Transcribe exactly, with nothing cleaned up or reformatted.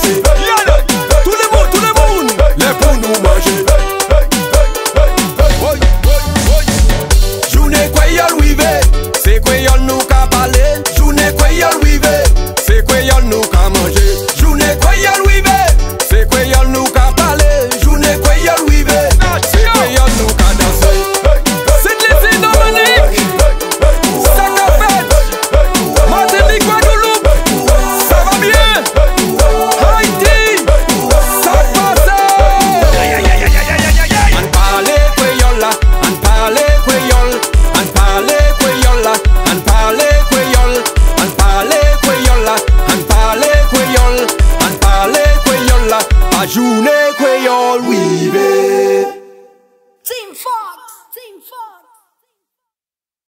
manger. Tout le monde, tout le monde, les pour nous manger. Journée créole wive, c'est créole nous qu'a parler. Journée créole wive, c'est créole nous qu'a manger. Journée créole wive, c'est créole nous qu'a parler. Journée créole wive, c'est créole nous qu'a danser. C'est les Dominique, ça qu'a fait. Martinique, Guadeloupe, ça va bien. Haïti, ça passe. On parle créole là, on parle créole, on parle créole là, on parle créole, on parle créole là, on parle créole, on parle créole là, à journée créole oui.